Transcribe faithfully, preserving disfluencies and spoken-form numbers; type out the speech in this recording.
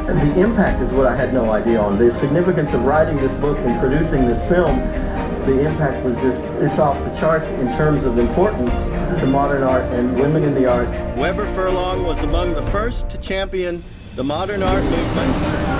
The impact is what I had no idea on. The significance of writing this book and producing this film, the impact was just, it's off the charts in terms of importance to modern art and women in the arts. Weber Furlong was among the first to champion the modern art movement